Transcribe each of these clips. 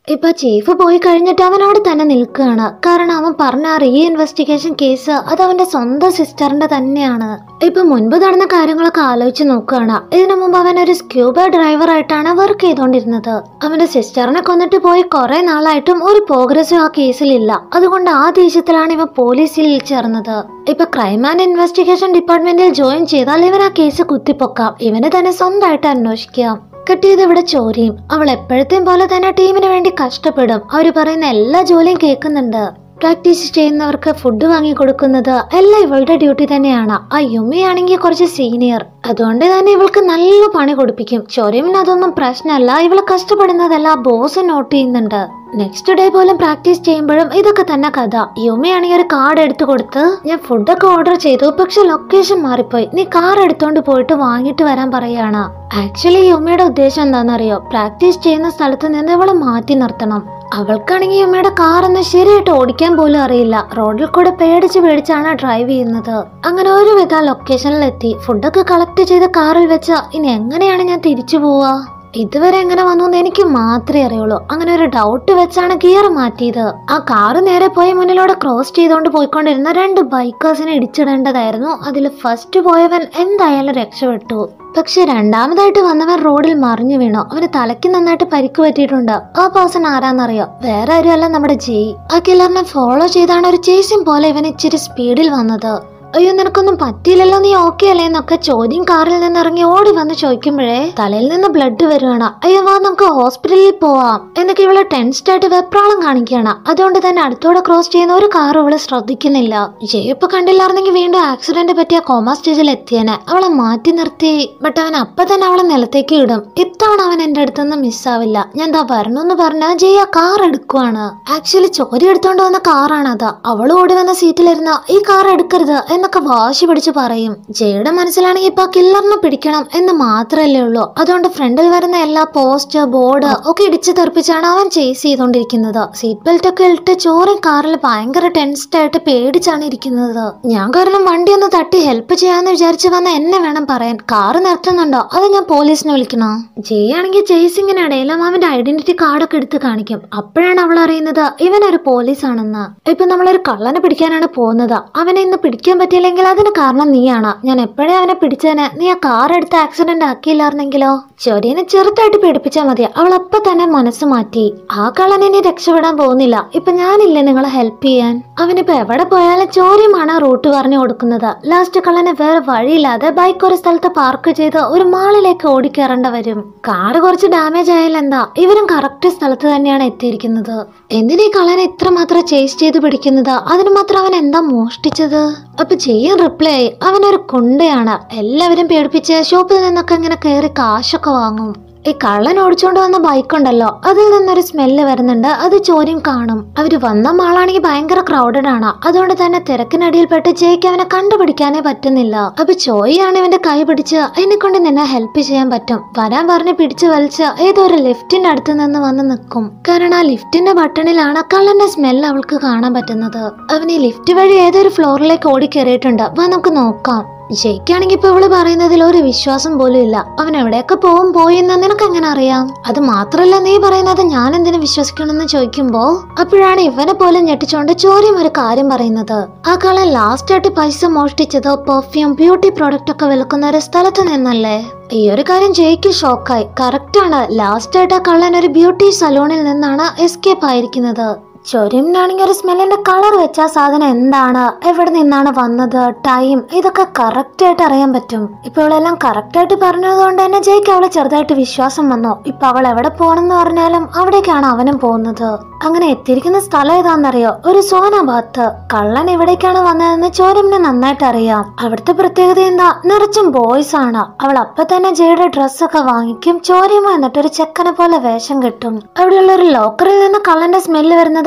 ഇപ്പൊ ചീഫ് പോയി കഴിഞ്ഞിട്ട് അവനോട് തന്നെ നിൽക്കുകയാണ്. കാരണം അവൻ പറഞ്ഞ റീ ഇൻവെസ്റ്റിഗേഷൻ കേസ് അത് അവന്റെ സ്വന്തം സിസ്റ്ററിന്റെ തന്നെയാണ്. ഇപ്പൊ മുൻപ് നടന്ന കാര്യങ്ങളൊക്കെ ആലോചിച്ച് നോക്കുകയാണ്. ഇതിനു മുമ്പ് അവൻ ഒരു സ്ക്യൂബ ഡ്രൈവർ ആയിട്ടാണ് വർക്ക് ചെയ്തോണ്ടിരുന്നത്. അവന്റെ സിസ്റ്ററിനെ കൊന്നിട്ട് പോയി കുറെ നാളായിട്ടും ഒരു പ്രോഗ്രസും ആ കേസിലില്ല. അതുകൊണ്ട് ആ ദേഷ്യത്തിലാണ് ഇവൻ പോലീസിൽ ചേർന്നത്. ഇപ്പൊ ക്രൈം ആൻഡ് ഇൻവെസ്റ്റിഗേഷൻ ഡിപ്പാർട്ട്മെന്റിൽ ജോയിൻ ചെയ്താൽ ഇവൻ ആ കേസ് കുത്തിപ്പൊക്കാം. ഇവന് തന്നെ സ്വന്തമായിട്ട് അന്വേഷിക്കാം. കിട്ടിയത് ഇവിടെ ചോരിയും. അവൾ എപ്പോഴത്തെയും പോലെ തന്നെ ടീമിന് വേണ്ടി കഷ്ടപ്പെടും. അവര് പറയുന്ന എല്ലാ ജോലിയും കേൾക്കുന്നുണ്ട്. പ്രാക്ടീസ് ചെയ്യുന്നവർക്ക് ഫുഡ് വാങ്ങി കൊടുക്കുന്നത് എല്ലാം ഇവളുടെ ഡ്യൂട്ടി തന്നെയാണ്. ആ യുമിയാണെങ്കിൽ കുറച്ച് സീനിയർ, അതുകൊണ്ട് തന്നെ ഇവൾക്ക് നല്ല പണി കൊടുപ്പിക്കും. ചോരിയമിന് അതൊന്നും പ്രശ്നമല്ല. ഇവള് കഷ്ടപ്പെടുന്നതല്ല ബോസ് നോട്ട് ചെയ്യുന്നുണ്ട്. നെക്സ്റ്റ് ഡേ പോലും പ്രാക്ടീസ് ചെയ്യുമ്പോഴും ഇതൊക്കെ തന്നെ കഥ. യുമിയാണെങ്കിൽ ഒരു കാർഡ് എടുത്തു കൊടുത്ത് ഞാൻ ഫുഡൊക്കെ ഓർഡർ ചെയ്തു, പക്ഷെ ലൊക്കേഷൻ മാറിപ്പോയി, നീ കാർ എടുത്തോണ്ട് പോയിട്ട് വാങ്ങിട്ട് വരാൻ പറയാണ്. ആക്ച്വലി യുമിയുടെ ഉദ്ദേശം എന്താണെന്നറിയോ? പ്രാക്ടീസ് ചെയ്യുന്ന സ്ഥലത്ത് നിന്ന് ഇവളെ മാറ്റി നിർത്തണം. അവൾക്കാണെങ്കിൽ യുമിയുടെ കാർ ഒന്ന് ശരിയായിട്ട് ഓടിക്കാൻ പോലും അറിയില്ല. റോഡിൽ കൂടെ പേടിച്ചാണ് ഡ്രൈവ് ചെയ്യുന്നത്. അങ്ങനെ ഒരുവിധ ലൊക്കേഷനിൽ എത്തി. ഫുഡൊക്കെ കളക്ട് ചെയ്ത് കാറിൽ വെച്ച ഇനി എങ്ങനെയാണ് ഞാൻ തിരിച്ചു പോവാ? ഇതുവരെ എങ്ങനെ വന്നു എന്ന് എനിക്ക് മാത്രമേ അറിയുള്ളൂ. അങ്ങനെ ഒരു ഡൗട്ട് വെച്ചാണ് ഗിയർ മാറ്റിയത്. ആ കാറ് നേരെ പോയി മുന്നിലൂടെ ക്രോസ് ചെയ്തോണ്ട് പോയിക്കൊണ്ടിരുന്ന രണ്ട് ബൈക്കേഴ്സിനെ ഇടിച്ചിടേണ്ടതായിരുന്നു. അതിൽ ഫസ്റ്റ് പോയവൻ എന്തായാലും രക്ഷപ്പെട്ടു. പക്ഷെ രണ്ടാമതായിട്ട് വന്നവൻ റോഡിൽ മറിഞ്ഞു വീണു. അവന് തലയ്ക്ക് നന്നായിട്ട് പരിക്ക് പറ്റിയിട്ടുണ്ട്. ആ പേഴ്സൺ ആരാന്നറിയോ? വേറെ ആരുമല്ല, നമ്മുടെ ജെയ്. ആ കില്ലറിനെ ഫോളോ ചെയ്താണ് ഒരു ചേസിംഗ് പോലെ ഇവൻ ഇച്ചിരി സ്പീഡിൽ വന്നത്. അയ്യോ നിനക്കൊന്നും പറ്റിയില്ലല്ലോ, നീ ഓക്കെ അല്ലേ എന്നൊക്കെ ചോദ്യം കാറിൽ നിന്ന് ഇറങ്ങി ഓടി വന്ന് ചോദിക്കുമ്പോഴേ തലയിൽ നിന്ന് ബ്ലഡ് വരുവാണ്. അയ്യോ വാ നമുക്ക് ഹോസ്പിറ്റലിൽ പോവാം എന്നൊക്കെ ഇവള് ടെൻസ്ഡ് ആയിട്ട് വെപ്രാളം കാണിക്കുകയാണ്. അതുകൊണ്ട് തന്നെ അടുത്തോടെ ക്രോസ് ചെയ്യുന്ന ഒരു കാർ ഇവള് ശ്രദ്ധിക്കുന്നില്ല. ജയിപ്പ് കണ്ടില്ലായിരുന്നെങ്കിൽ വീണ്ടും ആക്സിഡന്റ് പറ്റിയ കോമ സ്റ്റേജിൽ എത്തിയനെ. അവളെ മാറ്റി നിർത്തി. ബട്ട് അവൻ അപ്പൊ തന്നെ അവളെ നിലത്തേക്ക് ഇടും. ഇത്തവണ അവൻ എന്റെ അടുത്തൊന്നും മിസ്സാവില്ല. ഞാൻ എന്താ വരണമെന്ന് പറഞ്ഞ ജയ് ആ കാർ എടുക്കുവാണ്. ആക്ച്വലി ചോരി എടുത്തോണ്ട് വന്ന കാറാണത്. അവള് ഓടി വന്ന സീറ്റിലിരുന്ന ഈ കാർ എടുക്കരുത് എന്നൊക്കെ വാശി പിടിച്ച് പറയും. ജയുടെ മനസ്സിലാണെങ്കിൽ ഇപ്പൊ കില്ലറിനെ പിടിക്കണം എന്ന് മാത്രല്ലേ ഉള്ളൂ. അതുകൊണ്ട് ഫ്രണ്ടിൽ വരുന്ന എല്ലാ പോസ്റ്റ് ബോർഡ് ഒക്കെ ഇടിച്ചു തെറിപ്പിച്ചാണ് അവൻ ചേസ് ചെയ്തോണ്ടിരിക്കുന്നത്. സീറ്റ് ബെൽറ്റ് ഒക്കെ ഇട്ട് ചോറി കാറിൽ ഭയങ്കര ടെൻസ്ഡ് ആയിട്ട് പേടിച്ചാണ് ഇരിക്കുന്നത്. ഞാൻ കാരണം വണ്ടി ഒന്ന് തട്ടി ഹെൽപ്പ് ചെയ്യാന്ന് വിചാരിച്ചു വന്ന എന്നെ വേണം പറയാൻ. കാറ് നിർത്തുന്നുണ്ടോ അത് ഞാൻ പോലീസിനെ വിളിക്കണോ? ജയ് ആണെങ്കിൽ ചേസിങ്ങിനിടയിലും അവന്റെ ഐഡന്റിറ്റി കാർഡൊക്കെ എടുത്ത് കാണിക്കും. അപ്പോഴാണ് അവൾ അറിയുന്നത് ഇവനൊരു പോലീസാണെന്ന്. ഇപ്പൊ നമ്മളൊരു കള്ളനെ പിടിക്കാനാണ് പോകുന്നത്. അവനെ ഇന്ന് പിടിക്കാൻ പറ്റിയില്ലെങ്കിൽ അതിന് കാരണം നീയാണ്. ഞാൻ എപ്പോഴേ അവനെ പിടിച്ചേനെ. നീ ആ കാർ എടുത്ത് ആക്സിഡന്റ് ആക്കിയില്ലായിരുന്നെങ്കിലോ? ചോരിയനെ ചെറുതായിട്ട് പേടിപ്പിച്ചാൽ മതി. അവൾ അപ്പൊ തന്നെ മനസ്സ് മാറ്റി. ആ കള്ളൻ ഇനി രക്ഷപ്പെടാൻ പോകുന്നില്ല. ഇപ്പൊ ഞാനില്ലേ നിങ്ങളെ ഹെൽപ്പ് ചെയ്യാൻ. അവനിപ്പോ എവിടെ പോയാലും ചോരിയുമാണ് റൂട്ട് പറഞ്ഞു കൊടുക്കുന്നത്. ലാസ്റ്റ് കള്ളനെ വേറെ വഴിയില്ലാതെ ബൈക്ക് ഒരു സ്ഥലത്ത് പാർക്ക് ചെയ്ത് ഒരു മാളിലേക്ക് ഓടിക്കേറേണ്ട വരും. കാറ് കുറച്ച് ഡാമേജ് ആയാലും എന്താ, ഇവരും കറക്റ്റ് സ്ഥലത്ത് തന്നെയാണ് എത്തിയിരിക്കുന്നത്. എന്തിനീ കള്ളനെ ഇത്രമാത്രം ചേസ് ചെയ്ത് പിടിക്കുന്നത്? അതിന് മാത്രം അവൻ എന്താ മോഷ്ടിച്ചത്? അപ്പൊ ചെയ്യാൻ റിപ്ലൈ ആയി. അവനൊരു കുണ്ടയാണ്. എല്ലാവരും പേടിപ്പിച്ച് ഷോപ്പിൽ നിന്നൊക്കെ ഇങ്ങനെ കയറി കാശൊക്കെ വാങ്ങും. ഈ കള്ളൻ ഓടിച്ചോണ്ട് വന്ന ബൈക്കുണ്ടല്ലോ, അതിൽ നിന്നൊരു സ്മെല്ല് വരുന്നുണ്ട്. അത് ചോരിയും കാണും. അവര് വന്ന മാളാണെങ്കിൽ ഭയങ്കര ക്രൗഡഡ് ആണ്. അതുകൊണ്ട് തന്നെ തിരക്കിനടിയിൽപ്പെട്ട് ജയ്ക്ക് അവനെ കണ്ടുപിടിക്കാനേ പറ്റുന്നില്ല. അപ്പൊ ചോയിയാണ് ഇവന്റെ കൈ പിടിച്ച് അതിനെ കൊണ്ട് നിന്നെ ഹെൽപ്പ് ചെയ്യാൻ പറ്റും വരാൻ പറഞ്ഞ് പിടിച്ചു വലിച്ച് ഏതോ ഒരു ലിഫ്റ്റിന്റെ അടുത്ത് നിന്ന് വന്ന് നിൽക്കും. കാരണം ആ ലിഫ്റ്റിന്റെ ബട്ടണിലാണ് കള്ളന്റെ സ്മെല്ല് അവൾക്ക് കാണാൻ പറ്റുന്നത്. അവൻ ഈ ലിഫ്റ്റ് വഴി ഏതൊരു ഫ്ലോറിലേക്ക് ഓടി കയറിയിട്ടുണ്ട്. വാ നമുക്ക് നോക്കാം. ജയ്ക്കാണെങ്കിൽ ഇപ്പൊ ഇവള് പറയുന്നതിൽ ഒരു വിശ്വാസം പോലും ഇല്ല. അവൻ എവിടെയൊക്കെ പോയി എന്ന് നിനക്ക് എങ്ങനെ അറിയാം? അത് മാത്രല്ല നീ പറയുന്നത് ഞാൻ എന്തിനു വിശ്വസിക്കണമെന്ന് ചോദിക്കുമ്പോ അപ്പോഴാണ് ഇവനെ പോലെ ഞെട്ടിച്ചോണ്ട് ചോരിയും ഒരു കാര്യം പറയുന്നത്. ആ കള്ളൻ ലാസ്റ്റ് ആയിട്ട് പൈസ മോഷ്ടിച്ചത് പെർഫ്യൂം ബ്യൂട്ടി പ്രോഡക്റ്റ് ഒക്കെ വിൽക്കുന്ന ഒരു സ്ഥലത്ത് നിന്നല്ലേ? ഈ ഒരു കാര്യം ജയ്ക്ക് ഷോക്കായി. കറക്റ്റ് ആണ്. ലാസ്റ്റ് ആയിട്ട് ആ കള്ളൻ ഒരു ബ്യൂട്ടി സലൂണിൽ നിന്നാണ് എസ്കേപ്പ് ആയിരിക്കുന്നത്. ചൊരിമിനാണെങ്കിൽ ഒരു സ്മെല്ലിന്റെ കളർ വെച്ച ആ സാധനം എന്താണ്, എവിടെ നിന്നാണ് വന്നത്, ടൈം, ഇതൊക്കെ കറക്റ്റ് ആയിട്ട് അറിയാൻ പറ്റും. ഇപ്പൊ അവളെല്ലാം കറക്റ്റ് ആയിട്ട് പറഞ്ഞത് കൊണ്ട് തന്നെ ജയ്ക്ക് അവളെ ചെറുതായിട്ട് വിശ്വാസം വന്നു. ഇപ്പൊ അവൾ എവിടെ പോണെന്ന് പറഞ്ഞാലും അവിടേക്കാണ് അവനും പോകുന്നത്. അങ്ങനെ എത്തിയിരിക്കുന്ന സ്ഥലം ഏതാണെന്നറിയോ? ഒരു സോനാബാത്ത്. കള്ളൻ എവിടേക്കാണ് വന്നതെന്ന് ചോരിമിന് നന്നായിട്ട് അറിയാം. അവിടുത്തെ പ്രത്യേകത എന്താ? നിറച്ചും ബോയ്സ് ആണ്. അവൾ അപ്പൊ തന്നെ ജയുടെ ഡ്രസ്സൊക്കെ വാങ്ങിക്കും. ചോരിമ എന്നിട്ടൊരു ചെക്കനെ പോലെ വേഷം കെട്ടും. അവിടെയുള്ള ഒരു ലോക്കറിൽ നിന്ന് കള്ളന്റെ സ്മെല്ല് വരുന്നത്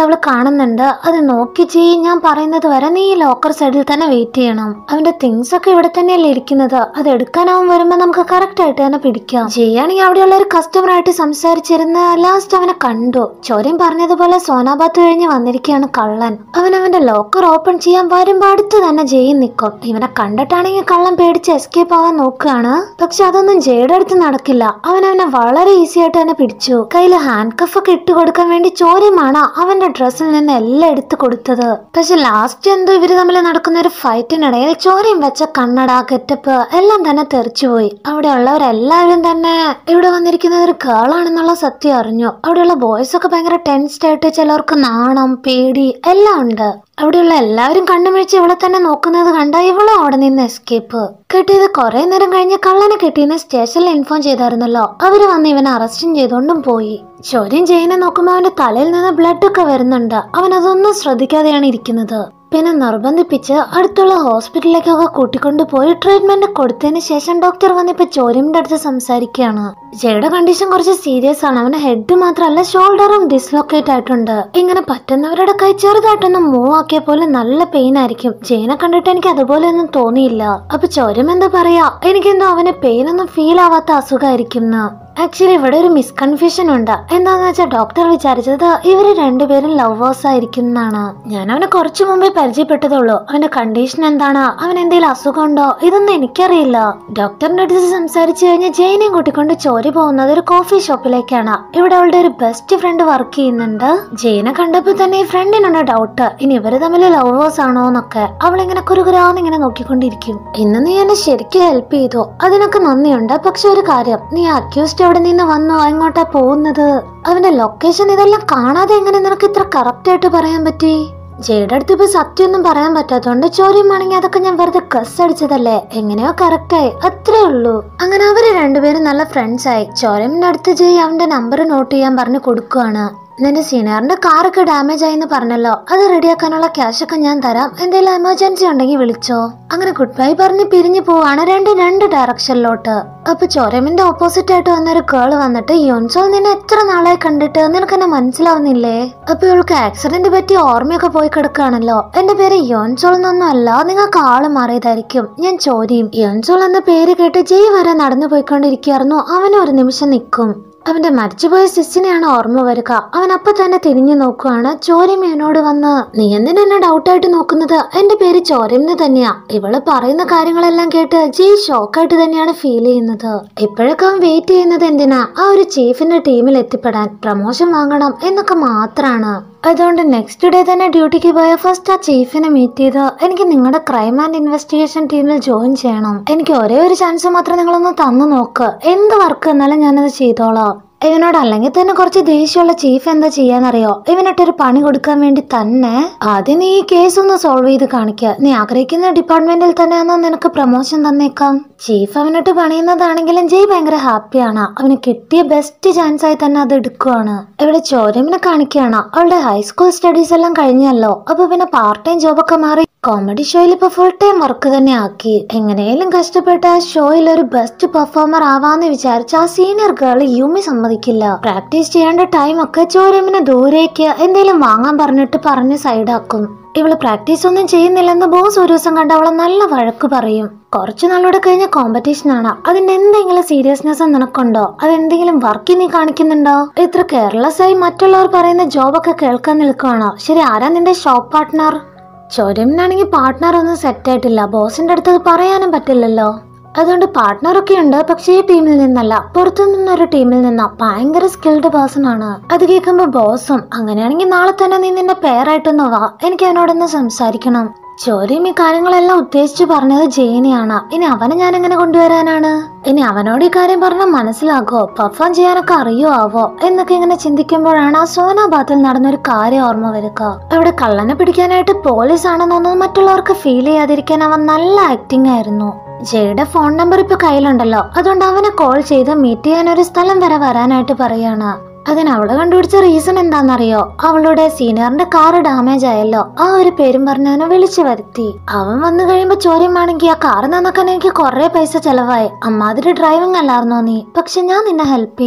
അവള് കാണുന്നുണ്ട്. അത് നോക്കി ചെയ്, ഞാൻ പറയുന്നത് വരെ നീ ലോക്കർ സൈഡിൽ തന്നെ വെയിറ്റ് ചെയ്യണം. അവന്റെ തിങ്സ് ഒക്കെ ഇവിടെ തന്നെയല്ലേ ഇരിക്കുന്നത്, അത് എടുക്കാനാവും വരുമ്പോ നമുക്ക് കറക്റ്റ് ആയിട്ട് തന്നെ പിടിക്കാം. ചെയ്യാണെങ്കിൽ അവിടെയുള്ള ഒരു കസ്റ്റമർ ആയിട്ട് സംസാരിച്ചിരുന്ന് ലാസ്റ്റ് അവനെ കണ്ടു. ചോര്യം പറഞ്ഞതുപോലെ സോനാബാത്ത് കഴിഞ്ഞ് വന്നിരിക്കുകയാണ് കള്ളൻ. അവന്റെ ലോക്കർ ഓപ്പൺ ചെയ്യാൻ വരുമ്പോ അടുത്ത് തന്നെ ജയ് നിൽക്കും. ഇവനെ കണ്ടിട്ടാണെങ്കിൽ കള്ളൻ പേടിച്ച് എസ്കേപ്പ് ആവാൻ നോക്കുകയാണ്. പക്ഷെ അതൊന്നും ജയുടെ അടുത്ത് നടക്കില്ല. അവനെ വളരെ ഈസി ആയിട്ട് തന്നെ പിടിച്ചു. കയ്യില് ഹാൻഡ് കഫ് ഒക്കെ ഇട്ട് കൊടുക്കാൻ വേണ്ടി ചോര്യമാണ് അവന്റെ ഡ്രസ്സിൽ നിന്ന് എല്ലാം എടുത്തു കൊടുത്തത്. പക്ഷെ ലാസ്റ്റ് എന്തോ ഇവര് തമ്മിൽ നടക്കുന്ന ഒരു ഫൈറ്റിനിടയിൽ ചോര്യം വെച്ച കണ്ണട, ഗെറ്റപ്പ് എല്ലാം തന്നെ തെറിച്ചുപോയി. അവിടെ ഉള്ളവരെല്ലാവരും തന്നെ ഇവിടെ വന്നിരിക്കുന്നത് ഒരു ഗേൾ ആണെന്നുള്ള സത്യം അറിഞ്ഞു. അവിടെയുള്ള ബോയ്സ് ഒക്കെ ഭയങ്കര ടെൻസ്ഡ് ആയിട്ട്, ചിലർക്ക് നാണം, പേടി എല്ലാം ഉണ്ട്. അവിടെയുള്ള എല്ലാവരും കണ്ണുമിഴിച്ച് ഇവളെ തന്നെ നോക്കുന്നത് കണ്ട ഇവളും അവിടെ നിന്ന് എസ്കേപ്പ്. കിട്ടിയത് കുറെ നേരം കഴിഞ്ഞ് കള്ളനെ കിട്ടിയെന്ന് സ്റ്റേഷനിൽ ഇൻഫോം ചെയ്തായിരുന്നല്ലോ. അവര് വന്ന് ഇവനെ അറസ്റ്റും ചെയ്തോണ്ടും പോയി. ചോര്യം ജയിനെ നോക്കുമ്പോ അവന്റെ തലയിൽ നിന്ന് ബ്ലഡ് ഒക്കെ വരുന്നുണ്ട്. അവൻ അതൊന്നും ശ്രദ്ധിക്കാതെയാണ് ഇരിക്കുന്നത്. പിന്നെ നിർബന്ധിപ്പിച്ച് അടുത്തുള്ള ഹോസ്പിറ്റലിലേക്കൊക്കെ കൂട്ടിക്കൊണ്ടുപോയി ട്രീറ്റ്മെന്റ് കൊടുത്തതിന് ശേഷം ഡോക്ടർ വന്നിപ്പോ ചോര്യമിന്റെ അടുത്ത് സംസാരിക്കുകയാണ്. ജയുടെ കണ്ടീഷൻ കുറച്ച് സീരിയസ് ആണ്. അവന്റെ ഹെഡ് മാത്രമല്ല ഷോൾഡറും ഡിസ്ലൊക്കേറ്റ് ആയിട്ടുണ്ട്. ഇങ്ങനെ പറ്റുന്നവരുടെ കൈ ചെറുതായിട്ടൊന്ന് മൂവ് ആക്കിയ പോലെ നല്ല പെയിൻ ആയിരിക്കും. ജയനെ കണ്ടിട്ട് എനിക്ക് അതുപോലെ ഒന്നും തോന്നിയില്ല. അപ്പൊ ചോര്യം എന്താ പറയാ, എനിക്കെന്തോ അവന് പെയിൻ ഒന്നും ഫീൽ ആവാത്ത അസുഖമായിരിക്കും. ആക്ച്വലി ഇവിടെ ഒരു മിസ്കൺഫ്യൂഷൻ ഉണ്ട്. എന്താന്ന് വെച്ചാൽ ഡോക്ടർ വിചാരിച്ചത് ഇവര് രണ്ടുപേരും ലവേഴ്സ് ആയിരിക്കും എന്നാണ്. ഞാൻ അവനെ കുറച്ചു മുമ്പേ പരിചയപ്പെട്ടതുള്ളൂ. അവന്റെ കണ്ടീഷൻ എന്താണ്, അവൻ എന്തെങ്കിലും അസുഖം ഉണ്ടോ, ഇതൊന്നും എനിക്കറിയില്ല. ഡോക്ടറിന്റെ അടുത്ത് സംസാരിച്ചു കഴിഞ്ഞാൽ ജയിനെയും കൂട്ടിക്കൊണ്ട് ചോരി പോകുന്നത് ഒരു കോഫി ഷോപ്പിലേക്കാണ്. ഇവിടെ അവളുടെ ഒരു ബെസ്റ്റ് ഫ്രണ്ട് വർക്ക് ചെയ്യുന്നുണ്ട്. ജയിനെ കണ്ടപ്പോ തന്നെ ഈ ഫ്രണ്ടിനുള്ള ഡൗട്ട്, ഇനി ഇവര് തമ്മിൽ ലവേഴ്സ് ആണോ എന്നൊക്കെ. അവളിങ്ങനെ കുറുകുരാന്ന് ഇങ്ങനെ നോക്കിക്കൊണ്ടിരിക്കും. ഇന്ന് നീ എന്നെ ശരിക്കും ഹെൽപ്പ് ചെയ്തു, അതിനൊക്കെ നന്ദിയുണ്ട്. പക്ഷെ ഒരു കാര്യം, നീ അക്യൂസ്ഡ് അവിടെ നിന്ന് വന്നോ, എങ്ങോട്ടാ പോകുന്നത്, അവന്റെ ലൊക്കേഷൻ ഇതെല്ലാം കാണാതെ എങ്ങനെ നിനക്ക് ഇത്ര കറക്റ്റ് ആയിട്ട് പറയാൻ പറ്റി? ജയുടെ അടുത്ത് ഇപ്പൊ സത്യമൊന്നും പറയാൻ പറ്റാത്തോണ്ട് ചോര്യമാണെങ്കിൽ അതൊക്കെ ഞാൻ വെറുതെ കസ് അടിച്ചതല്ലേ, എങ്ങനെയോ കറക്റ്റായി, അത്രേ ഉള്ളൂ. അങ്ങനെ അവര് രണ്ടുപേരും നല്ല ഫ്രണ്ട്സ് ആയി. ചോര്യമിന്റെ അടുത്ത് ജയ് അവന്റെ നമ്പർ നോട്ട് ചെയ്യാൻ പറഞ്ഞു കൊടുക്കുവാണ്. നിന്റെ സീനിയറിന്റെ കാറൊക്കെ ഡാമേജ് ആയിന്ന് പറഞ്ഞല്ലോ, അത് റെഡിയാക്കാനുള്ള ക്യാഷ് ഒക്കെ ഞാൻ തരാം, എന്തെങ്കിലും എമർജൻസി ഉണ്ടെങ്കിൽ വിളിച്ചോ. അങ്ങനെ ഗുഡ് ബൈ പറഞ്ഞ് പിരിഞ്ഞു പോവാണ് രണ്ട് ഡയറക്ഷനിലോട്ട്. അപ്പൊ ചോരമിന്റെ ഓപ്പോസിറ്റ് ആയിട്ട് വന്നൊരു ഗേള് വന്നിട്ട്, യോൻസോൾ നിന്നെ എത്ര നാളായി കണ്ടിട്ട്, നിനക്ക് എന്നെ മനസ്സിലാവുന്നില്ലേ? അപ്പൊ ഇവൾക്ക് ആക്സിഡന്റ് പറ്റി ഓർമ്മയൊക്കെ പോയി കിടക്കുകയാണല്ലോ. എന്റെ പേര് യോൻസോൾ എന്നൊന്നും അല്ല, നിങ്ങൾക്ക് ആള് മാറിയതായിരിക്കും, ഞാൻ ചോരിയും. യോൻസോൾ എന്ന പേര് കേട്ട് ജയ് വരെ നടന്നു പോയിക്കൊണ്ടിരിക്കുകയായിരുന്നു. അവനും ഒരു നിമിഷം നിൽക്കും. അവന്റെ മരിച്ചുപോയ സിസ്സിനെയാണ് ഓർമ്മ വരിക. അവൻ അപ്പൊ തന്നെ തിരിഞ്ഞു നോക്കുവാണ്. ചോര്യം എന്നോട് വന്ന്, നീ എന്തിനാ എന്നെ ഡൗട്ടായിട്ട് നോക്കുന്നത്, എന്റെ പേര് ചോര്യംന്ന് തന്നെയാ. ഇവള് പറയുന്ന കാര്യങ്ങളെല്ലാം കേട്ട് ജയ് ഷോക്കായിട്ട് തന്നെയാണ് ഫീൽ ചെയ്യുന്നത്. ഇപ്പോഴൊക്കെ അവൻ വെയിറ്റ് ചെയ്യുന്നത് എന്തിനാ, ആ ഒരു ചീഫിന്റെ ടീമിൽ എത്തിപ്പെടാൻ, പ്രമോഷൻ വാങ്ങണം എന്നൊക്കെ മാത്രാണ്. അതുകൊണ്ട് നെക്സ്റ്റ് ഡേ തന്നെ ഡ്യൂട്ടിക്ക് പോയ ഫസ്റ്റ് ആ ചീഫിനെ മീറ്റ് ചെയ്ത്, എനിക്ക് നിങ്ങളുടെ ക്രൈം ആൻഡ് ഇൻവെസ്റ്റിഗേഷൻ ടീമിൽ ജോയിൻ ചെയ്യണം, എനിക്ക് ഒരേ ഒരു ചാൻസ് മാത്രം നിങ്ങളൊന്ന് തന്നു നോക്ക്, എന്ത് വർക്ക് എന്നാലും ഞാനത് ചെയ്തോളാം. ഇവനോട് അല്ലെങ്കിൽ തന്നെ കുറച്ച് ദേഷ്യമുള്ള ചീഫ് എന്താ ചെയ്യാന്നറിയോ, ഇവനിട്ടൊരു പണി കൊടുക്കാൻ വേണ്ടി തന്നെ ആദ്യം നീ ഈ കേസ് ഒന്ന് സോൾവ് ചെയ്ത് കാണിക്കുക, നീ ആഗ്രഹിക്കുന്ന ഡിപ്പാർട്ട്മെന്റിൽ തന്നെ നിനക്ക് പ്രൊമോഷൻ തന്നേക്കാം. ചീഫ് അവനിട്ട് പണിയുന്നതാണെങ്കിലും ജയ് ഭയങ്കര ഹാപ്പിയാണ്. അവന് കിട്ടിയ ബെസ്റ്റ് ചാൻസ് ആയി തന്നെ അത് എടുക്കുവാണ്. ഇവിടെ ചോര്യമിനെ കാണിക്കുകയാണ്. അവളുടെ ഹൈസ്കൂൾ സ്റ്റഡീസ് എല്ലാം കഴിഞ്ഞല്ലോ. അപ്പൊ പിന്നെ പാർട്ട് ടൈം ജോബൊക്കെ മാറി കോമഡി ഷോയിൽ ഇപ്പൊ ഫുൾ ടൈം വർക്ക് തന്നെ ആക്കി. എങ്ങനെയും കഷ്ടപ്പെട്ട ആ ഷോയിൽ ഒരു ബെസ്റ്റ് പെർഫോമർ ആവാന്ന് വിചാരിച്ച ആ സീനിയർ ഗേൾ യൂമി സമ്മതിക്കില്ല. പ്രാക്ടീസ് ചെയ്യേണ്ട ടൈം ഒക്കെ ചോര്യമിനെ ദൂരേക്ക് എന്തെങ്കിലും വാങ്ങാൻ പറഞ്ഞ് സൈഡാക്കും. ഇവള് പ്രാക്ടീസ് ഒന്നും ചെയ്യുന്നില്ലെന്ന് ബോസ് ഒരു ദിവസം കണ്ട് അവളെ നല്ല വഴക്ക് പറയും. കുറച്ചു നാളോടെ കഴിഞ്ഞ കോമ്പറ്റീഷൻ ആണ്, അതിന്റെ എന്തെങ്കിലും സീരിയസ്നെസ് നിനക്കുണ്ടോ, അതെന്തെങ്കിലും വർക്ക് നീ കാണിക്കുന്നുണ്ടോ? ഇത്ര കെയർലെസ് ആയി മറ്റുള്ളവർ പറയുന്ന ജോബൊക്കെ കേൾക്കാൻ നിൽക്കുവാണോ? ശരി, ആരാ നിന്റെ ഷോപ്പ് പാർട്ട്ണർ? ചോര്യമിനാണെങ്കിൽ പാർട്ട്ണർ ഒന്നും സെറ്റ് ആയിട്ടില്ല. ബോസിന്റെ അടുത്ത് അത് പറയാനും പറ്റില്ലല്ലോ. അതുകൊണ്ട് പാർട്ട്ണറൊക്കെ ഉണ്ട്, പക്ഷേ ഈ ടീമിൽ നിന്നല്ല, പുറത്തു നിന്നൊരു ടീമിൽ നിന്നാ. ഭയങ്കര സ്കിൽഡ് പേഴ്സൺ ആണ്. അത് കേൾക്കുമ്പോ ബോസും, അങ്ങനെയാണെങ്കിൽ നാളെ തന്നെ നീ നിന്റെ പേരായിട്ടൊന്ന് വാ, എനിക്ക് അവനോടൊന്ന് സംസാരിക്കണം. ചോര്യം ഈ കാര്യങ്ങളെല്ലാം ഉദ്ദേശിച്ചു പറഞ്ഞത് ജെയിനെയാണ്. ഇനി അവനെ ഞാൻ എങ്ങനെ കൊണ്ടുവരാനാണ്? ഇനി അവനോട് ഈ കാര്യം പറഞ്ഞാൽ മനസ്സിലാകോ, പെർഫോം ചെയ്യാനൊക്കെ അറിയോ ആവോ എന്നൊക്കെ ഇങ്ങനെ ചിന്തിക്കുമ്പോഴാണ് ആ സോനാബാദിൽ നടന്നൊരു കാര്യം ഓർമ്മ വരിക. അവിടെ കള്ളനെ പിടിക്കാനായിട്ട് പോലീസ് ആണെന്നൊന്നും മറ്റുള്ളവർക്ക് ഫീൽ ചെയ്യാതിരിക്കാൻ അവൻ നല്ല ആക്ടിങ് ആയിരുന്നു. ജയുടെ ഫോൺ നമ്പർ ഇപ്പൊ കയ്യിലുണ്ടല്ലോ, അതുകൊണ്ട് അവനെ കോൾ ചെയ്ത് മീറ്റ് ചെയ്യാൻ ഒരു സ്ഥലം വരെ വരാനായിട്ട് പറയാണ്. അതിന് അവള് കണ്ടുപിടിച്ച റീസൺ എന്താണെന്നറിയോ, അവളുടെ സീനിയറിന്റെ കാറ് ഡാമേജ് ആയല്ലോ, ആ ഒരു പേരും പറഞ്ഞ് അവനെ വിളിച്ചു വരുത്തി. അവൻ വന്നു കഴിയുമ്പോ ചോര്യമാണെങ്കിൽ, ആ കാറ് നന്നാക്കാൻ എനിക്ക് കുറെ പൈസ ചെലവായി, അമ്മാതിരി ഡ്രൈവിംഗ് അല്ലായിരുന്നോ നീ, പക്ഷെ ഞാൻ നിന്നെ ഹെൽപ്പ് ചെയ്യാം.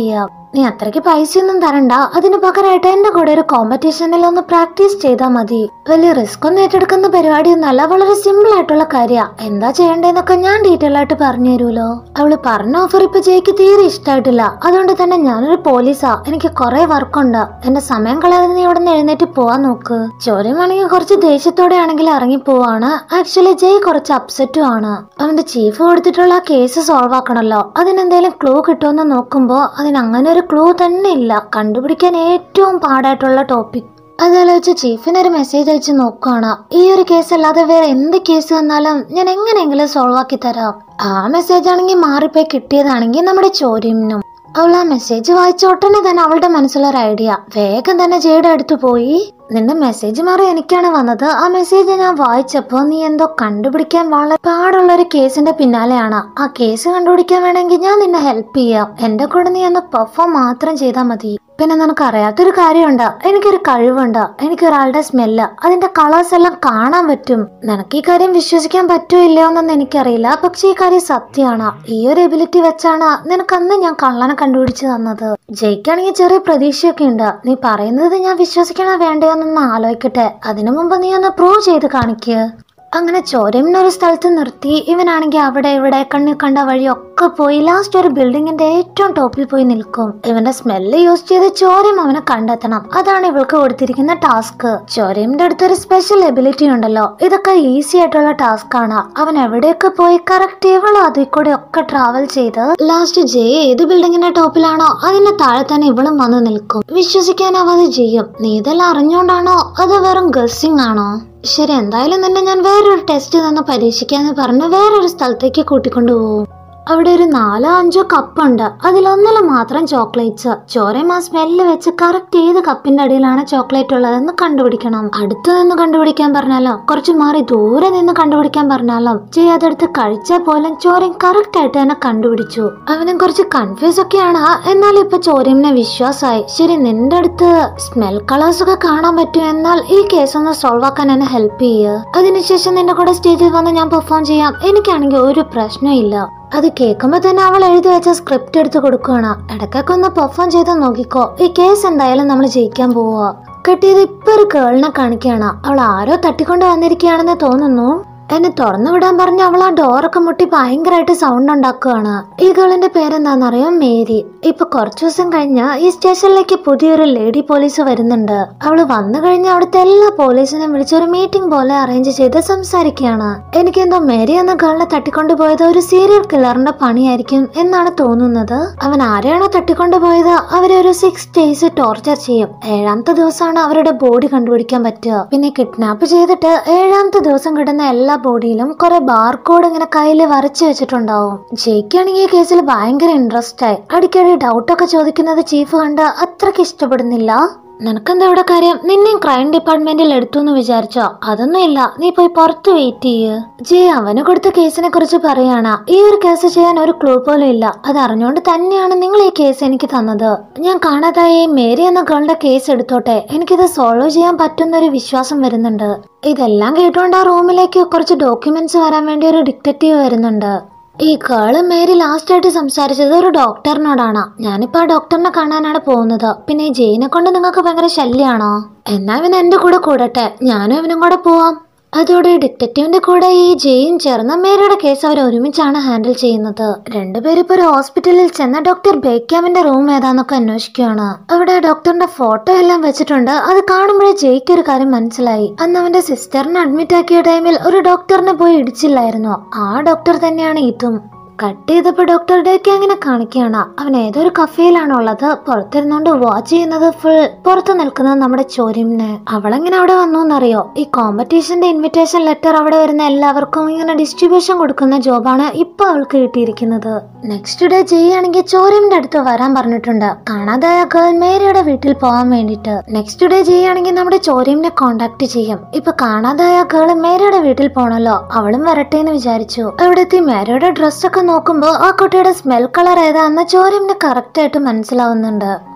നീ അത്രയ്ക്ക് പൈസയൊന്നും തരണ്ട, അതിന് പകരമായിട്ട് എന്റെ കൂടെ ഒരു കോമ്പറ്റീഷനിൽ ഒന്ന് പ്രാക്ടീസ് ചെയ്താൽ മതി. വലിയ റിസ്ക് ഒന്നും ഏറ്റെടുക്കുന്ന പരിപാടിയൊന്നല്ല, വളരെ സിമ്പിൾ ആയിട്ടുള്ള കാര്യ. എന്താ ചെയ്യേണ്ടതെന്നൊക്കെ ഞാൻ ഡീറ്റെയിൽ ആയിട്ട് പറഞ്ഞു തരൂലോ. അവള് പറഞ്ഞ ഓഫർ ഇപ്പൊ ജയ്ക്ക് തീരെ ഇഷ്ടമായിട്ടില്ല. അതുകൊണ്ട് തന്നെ ഞാനൊരു പോലീസാ, എനിക്ക് കുറെ വർക്കുണ്ട്, എന്റെ സമയം കളയാതെ നീ ഇവിടെ നിന്ന് എഴുന്നേറ്റ് പോവാൻ നോക്ക്. ചോരമാണെങ്കിൽ കുറച്ച് ദേഷ്യത്തോടെ ആണെങ്കിൽ ഇറങ്ങി പോവാണ്. ആക്ച്വലി ജയ് കുറച്ച് അപ്സെറ്റും ആണ്. അവന്റെ ചീഫ് കൊടുത്തിട്ടുള്ള ആ കേസ് സോൾവ് ആക്കണല്ലോ, അതിനെന്തെങ്കിലും ക്ലൂ കിട്ടുമെന്ന് നോക്കുമ്പോ അതിനങ്ങനെ ഒരു ക്ലൂ തന്നെ ഇല്ല. കണ്ടുപിടിക്കാൻ ഏറ്റവും പാടായിട്ടുള്ള ടോപ്പിക്. അതാലോചിച്ച് ചീഫിനൊരു മെസ്സേജ് അയച്ച് നോക്കുകയാണ്. ഈ ഒരു കേസ് അല്ലാതെ വേറെ എന്ത് കേസ് വന്നാലും ഞാൻ എങ്ങനെയെങ്കിലും സോൾവ് ആക്കി തരാം. ആ മെസ്സേജ് ആണെങ്കിൽ മാറിപ്പോയി കിട്ടിയതാണെങ്കിൽ നമ്മുടെ ചോരിനും. അവൾ ആ മെസ്സേജ് വായിച്ച ഉടനെ തന്നെ അവളുടെ മനസ്സിലൊരു ഐഡിയ. വേഗം തന്നെ ജയുടെ അടുത്ത് പോയി, നിന്റെ മെസ്സേജ് മാറി എനിക്കാണ് വന്നത്. ആ മെസ്സേജ് ഞാൻ വായിച്ചപ്പോ നീ എന്തോ കണ്ടുപിടിക്കാൻ വളരെ പാടുള്ള ഒരു കേസിന്റെ പിന്നാലെയാണ്. ആ കേസ് കണ്ടുപിടിക്കാൻ വേണമെങ്കിൽ ഞാൻ നിന്നെ ഹെൽപ്പ് ചെയ്യാം. എന്റെ കൂടെ നീ ഒന്ന് പെർഫോം മാത്രം ചെയ്താൽ മതി. പിന്നെ നിനക്ക് അറിയാത്തൊരു കാര്യമുണ്ട്, എനിക്കൊരു കഴിവുണ്ട്. എനിക്കൊരാളുടെ സ്മെല്ല്, അതിന്റെ കളേഴ്സ് എല്ലാം കാണാൻ പറ്റും. നിനക്ക് ഈ കാര്യം വിശ്വസിക്കാൻ പറ്റുമോ ഇല്ലയോ എന്നൊന്നും എനിക്കറിയില്ല, പക്ഷെ ഈ കാര്യം സത്യമാണ്. ഈ ഒരു എബിലിറ്റി വെച്ചാണ് നിനക്ക് അന്ന് ഞാൻ കള്ളനെ കണ്ടുപിടിച്ചു തന്നത്. ജയിക്കാണെങ്കിൽ ചെറിയ പ്രതീക്ഷയൊക്കെ ഉണ്ട്. നീ പറയുന്നത് ഞാൻ വിശ്വസിക്കണോ വേണ്ടയോന്നൊന്ന് ആലോചിക്കട്ടെ. അതിനു മുമ്പ് നീ ഒന്ന് പ്രൂവ് ചെയ്ത് കാണിക്ക്. അങ്ങനെ ചോരമിനൊരു സ്ഥലത്ത് നിർത്തി. ഇവനാണെങ്കിൽ അവിടെ ഇവിടെ കണ്ണി കണ്ട വഴിയൊക്കെ പോയി ലാസ്റ്റ് ഒരു ബിൽഡിങ്ങിന്റെ ഏറ്റവും ടോപ്പിൽ പോയി നിൽക്കും. ഇവന്റെ സ്മെല്ല് യൂസ് ചെയ്ത് ചോരയും അവനെ കണ്ടെത്തണം. അതാണ് ഇവൾക്ക് കൊടുത്തിരിക്കുന്ന ടാസ്ക്. ചോരമിന്റെ അടുത്തൊരു സ്പെഷ്യൽ എബിലിറ്റി ഉണ്ടല്ലോ, ഇതൊക്കെ ഈസി ആയിട്ടുള്ള ടാസ്ക് ആണ്. അവൻ എവിടെയൊക്കെ പോയി കറക്റ്റ് ഇവളും അതിൽ കൂടെ ഒക്കെ ട്രാവൽ ചെയ്ത് ലാസ്റ്റ് ജയ് ഏത് ബിൽഡിങ്ങിന്റെ ടോപ്പിലാണോ അതിന്റെ താഴെ തന്നെ ഇവളും വന്ന് നിൽക്കും. വിശ്വസിക്കാനാവാതെ ചെയ്യും. നീ ഇതെല്ലാം അറിഞ്ഞോണ്ടാണോ അതോ വെറും ഗസ്സിംഗ് ആണോ? ശരി, എന്തായാലും തന്നെ ഞാൻ വേറൊരു ടെസ്റ്റ് തന്നെ പരീക്ഷിക്കാന്ന് പറഞ്ഞ് വേറൊരു സ്ഥലത്തേക്ക് കൂട്ടിക്കൊണ്ടുപോകും. അവിടെ ഒരു 4-5 കപ്പുണ്ട്. അതിലൊന്നിൽ മാത്രം ചോക്ലേറ്റ്സ്. ചോരയും ആ സ്മെല്ല് വെച്ച് കറക്റ്റ് ഏത് കപ്പിന്റെ അടിയിലാണ് ചോക്ലേറ്റ് ഉള്ളതെന്ന് കണ്ടുപിടിക്കണം. അടുത്ത് നിന്ന് കണ്ടുപിടിക്കാൻ പറഞ്ഞാലോ കുറച്ച് മാറി ദൂരെ നിന്ന് കണ്ടുപിടിക്കാൻ പറഞ്ഞാലോ ജയ് അതെടുത്ത് കഴിച്ചാൽ പോലും ചോരയും കറക്റ്റ് ആയിട്ട് തന്നെ കണ്ടുപിടിച്ചു. അവനും കുറച്ച് കൺഫ്യൂസ് ഒക്കെയാണ്, എന്നാലും ഇപ്പൊ ചോരയിനെ വിശ്വാസമായി. ശരി, നിന്റെ അടുത്ത് സ്മെൽ കളേഴ്സ് ഒക്കെ കാണാൻ പറ്റും, എന്നാൽ ഈ കേസ് ഒന്ന് സോൾവ് ആക്കാൻ എന്നെ ഹെൽപ്പ് ചെയ്യുക. അതിനുശേഷം നിന്റെ കൂടെ സ്റ്റേജിൽ വന്ന് ഞാൻ പെർഫോം ചെയ്യാം. എനിക്കാണെങ്കിൽ ഒരു പ്രശ്നവും ഇല്ല. അത് കേൾക്കുമ്പോ തന്നെ അവൾ എഴുതി വെച്ച സ്ക്രിപ്റ്റ് എടുത്ത് കൊടുക്കുകയാണ്. ഇടയ്ക്കൊക്കെ ഒന്ന് പെർഫോം ചെയ്ത് നോക്കിക്കോ. ഈ കേസ് എന്തായാലും നമ്മൾ ജയിക്കാൻ പോവുക. കിട്ടിയത് ഇപ്പൊ ഒരു ഗേളിനെ കാണിക്കുകയാണ്. അവൾ ആരോ തട്ടിക്കൊണ്ട് വന്നിരിക്കുകയാണെന്ന് തോന്നുന്നു. എന്നെ തുറന്നു വിടാൻ പറഞ്ഞ് അവൾ ആ ഡോറൊക്കെ മുട്ടി ഭയങ്കരമായിട്ട് സൗണ്ട് ഉണ്ടാക്കുകയാണ്. ഈ ഗേളിന്റെ പേരെന്താണെന്നറിയോ? മേരി. ഇപ്പൊ കുറച്ചു ദിവസം കഴിഞ്ഞ ഈ സ്റ്റേഷനിലേക്ക് പുതിയൊരു ലേഡി പോലീസ് വരുന്നുണ്ട്. അവള് വന്നു കഴിഞ്ഞ അവിടുത്തെ എല്ലാ പോലീസിനെയും വിളിച്ച് ഒരു മീറ്റിംഗ് പോലെ അറേഞ്ച് ചെയ്ത് സംസാരിക്കുകയാണ്. എനിക്കെന്തോ മേരി എന്ന ഗേളിനെ തട്ടിക്കൊണ്ടുപോയത് ഒരു സീരിയൽ കില്ലറിന്റെ പണിയായിരിക്കും എന്നാണ് തോന്നുന്നത്. അവൻ ആരെയാണോ തട്ടിക്കൊണ്ടുപോയത് അവരെ ഒരു 6 days ടോർച്ചർ ചെയ്യും. 7ാമത്തെ ദിവസമാണ് അവരുടെ ബോഡി കണ്ടുപിടിക്കാൻ പറ്റുക. പിന്നെ കിഡ്നാപ്പ് ചെയ്തിട്ട് 7ാമത്തെ ദിവസം കിട്ടുന്ന എല്ലാ ബോഡിയിലും കുറെ ബാർകോഡ് ഇങ്ങനെ കയ്യില് വരച്ചു വെച്ചിട്ടുണ്ടാവും. ജയിക്കാണെങ്കിൽ ഈ കേസിൽ ഭയങ്കര ഇൻട്രസ്റ്റ് ആയി. അടിക്കടി ഡൗട്ടൊക്കെ ചോദിക്കുന്നത് ചീഫ് കണ്ട് അത്രയ്ക്ക് ഇഷ്ടപ്പെടുന്നില്ല. നിനക്കെന്താ ഇവിടെ കാര്യം? നിന്നെയും ക്രൈം ഡിപ്പാർട്ട്മെന്റിൽ എടുത്തു എന്ന് വിചാരിച്ചോ? അതൊന്നും ഇല്ല, നീ പോയി പുറത്ത് വെയിറ്റ് ചെയ്യ്. ജയ് അവന് കൊടുത്ത കേസിനെ കുറിച്ച് പറയാണ്. ഈ ഒരു കേസ് ചെയ്യാൻ ഒരു ക്ലൂ പോലും ഇല്ല. അത് അറിഞ്ഞുകൊണ്ട് തന്നെയാണ് നിങ്ങൾ ഈ കേസ് എനിക്ക് തന്നത്. ഞാൻ കാണാതായ മേരി എന്ന ഗേളിന്റെ കേസ് എടുത്തോട്ടെ, എനിക്കിത് സോൾവ് ചെയ്യാൻ പറ്റുന്നൊരു വിശ്വാസം വരുന്നുണ്ട്. ഇതെല്ലാം കേട്ടുകൊണ്ട് ആ റൂമിലേക്ക് കുറച്ച് ഡോക്യുമെന്റ്സ് വരാൻ വേണ്ടി ഒരു ഡിറ്റക്റ്റീവ് വരുന്നുണ്ട്. ഈ ഗേള് മേരി ലാസ്റ്റ് ആയിട്ട് സംസാരിച്ചത് ഒരു ഡോക്ടറിനോടാണ്. ഞാനിപ്പോ ആ ഡോക്ടറിനെ കാണാനാണ് പോകുന്നത്. പിന്നെ ഈ ജെയിനെ കൊണ്ട് നിങ്ങൾക്ക് ഭയങ്കര ശല്യാണോ? എന്നാ ഇവൻ എന്റെ കൂടെ കൂടട്ടെ, ഞാനും ഇവനും കൂടെ പോവാം. അതോടെ ഡിറ്റക്റ്റീവിന്റെ കൂടെ ഈ ജെയിൻ ചേർന്ന് മേരിയുടെ കേസ് അവർ ഒരുമിച്ചാണ് ഹാൻഡിൽ ചെയ്യുന്നത്. രണ്ടുപേരും ഇപ്പൊ ഒരു ഹോസ്പിറ്റലിൽ ചെന്ന് ഡോക്ടർ ബേക്കാമിന്റെ റൂം ഏതാന്നൊക്കെ അന്വേഷിക്കുകയാണ്. അവിടെ ഡോക്ടറിന്റെ ഫോട്ടോ എല്ലാം വെച്ചിട്ടുണ്ട്. അത് കാണുമ്പോഴേ ജെയ്ക്ക് ഒരു കാര്യം മനസ്സിലായി. അന്ന് അവന്റെ സിസ്റ്ററിനെ അഡ്മിറ്റ് ആക്കിയ ടൈമിൽ ഒരു ഡോക്ടറിനെ പോയി ഇടിച്ചില്ലായിരുന്നോ? ആ ഡോക്ടർ തന്നെയാണ് ഇതും. കട്ട് ചെയ്തപ്പോ ഡോക്ടർ ഡേക്ക് അങ്ങനെ കാണിക്കുകയാണ്. അവൻ ഏതൊരു കഫേയിലാണ് ഉള്ളത്. പുറത്തിരുന്നോണ്ട് വാച്ച് ചെയ്യുന്നത് ഫുൾ പുറത്ത് നിൽക്കുന്നത് നമ്മുടെ ചോരിമിനെ. അവളെങ്ങനെ അവിടെ വന്നു എന്നറിയോ? ഈ കോമ്പറ്റീഷന്റെ ഇൻവിറ്റേഷൻ ലെറ്റർ അവിടെ വരുന്ന എല്ലാവർക്കും ഇങ്ങനെ ഡിസ്ട്രിബ്യൂഷൻ കൊടുക്കുന്ന ജോബാണ് ഇപ്പൊ അവൾക്ക് കിട്ടിയിരിക്കുന്നത്. നെക്സ്റ്റ് ഡേ ചെയ്യുകയാണെങ്കിൽ ചോരിമിന്റെ അടുത്ത് വരാൻ പറഞ്ഞിട്ടുണ്ട്. കാണാതായ ഗേൾ മേരിയുടെ വീട്ടിൽ പോകാൻ വേണ്ടിട്ട്. നെക്സ്റ്റ് ഡേ ചെയ്യുകയാണെങ്കിൽ നമ്മുടെ ചോരിമിനെ കോണ്ടാക്ട് ചെയ്യും. ഇപ്പൊ കാണാതായ ഗേൾ മേരിയുടെ വീട്ടിൽ പോണല്ലോ, അവളും വരട്ടെ എന്ന് വിചാരിച്ചു. അവിടെ എത്തി മേരിയുടെ ഡ്രസ്സൊക്കെ നോക്കുമ്പോ ആ കുട്ടിയുടെ സ്മെൽ കളർ ഏതാന്ന് ചോരിമിന് കറക്റ്റ് ആയിട്ട് മനസ്സിലാവുന്നുണ്ട്.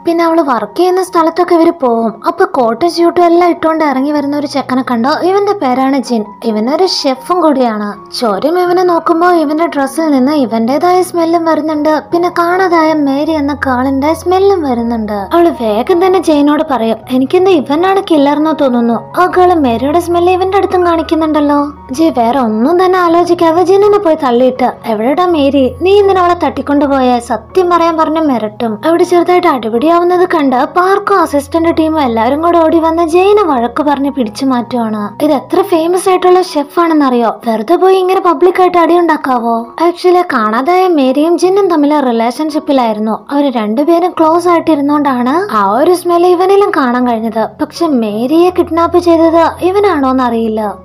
പിന്നെ അവള് വർക്ക് ചെയ്യുന്ന സ്ഥലത്തൊക്കെ ഇവര് പോവും. അപ്പൊ കോട്ടും സ്യൂട്ടും എല്ലാം ഇട്ടുകൊണ്ട് ഇറങ്ങി വരുന്ന ഒരു ചെക്കനെ കണ്ടോ. ഇവന്റെ പേരാണ് ജിൻ. ഇവനൊരു ഷെഫും കൂടിയാണ്. ചോരും ഇവനെ നോക്കുമ്പോ ഇവന്റെ ഡ്രസ്സിൽ നിന്ന് ഇവന്റേതായ സ്മെല്ലും വരുന്നുണ്ട്. പിന്നെ കാണാതായ മേരി എന്ന കാളിന്റെ സ്മെല്ലും വരുന്നുണ്ട്. അവള് വേഗം തന്നെ ജെയിനോട് പറയും, എനിക്കെന്താ ഇവനാണ് കില്ലർന്ന് തോന്നുന്നു. ആ ഗേള് മേരിയുടെ സ്മെല്ല് ഇവന്റെ അടുത്തും കാണിക്കുന്നുണ്ടല്ലോ. ജി വേറെ ഒന്നും തന്നെ ആലോചിക്കാതെ ജിന്നിനെ പോയി തള്ളിയിട്ട്, എവിടെടാ മേരി, നീ ഇന്നലെ അവളെ തട്ടിക്കൊണ്ടുപോയ സത്യം പറയാൻ പറഞ്ഞ മിരട്ടും. അവിടെ ചെറുതായിട്ട് അടിപിടിയാവുന്നത് കണ്ട് പാർക്കും അസിസ്റ്റന്റ് ടീമും എല്ലാരും കൂടെ ഓടി വന്ന് ജെയിനെ വഴക്ക് പറഞ്ഞ് പിടിച്ചു മാറ്റുവാണ്. ഇത് എത്ര ഫേമസ് ആയിട്ടുള്ള ഷെഫ് ആണെന്നറിയോ? വെറുതെ പോയി ഇങ്ങനെ പബ്ലിക്കായിട്ട് അടിയുണ്ടാക്കാവോ? ആക്ച്വലി കാണാതായ മേരിയും ജിന്നും തമ്മിൽ റിലേഷൻഷിപ്പിലായിരുന്നു. അവര് രണ്ടുപേരും ക്ലോസ് ആയിട്ടിരുന്നോണ്ടാണ് ആ ഒരു സ്മെല്ല് ഇവനിലും കാണാൻ കഴിഞ്ഞത്. പക്ഷെ മേരിയെ കിഡ്നാപ്പ് ചെയ്തത് ഇവനാണോന്ന് അറിയില്ല.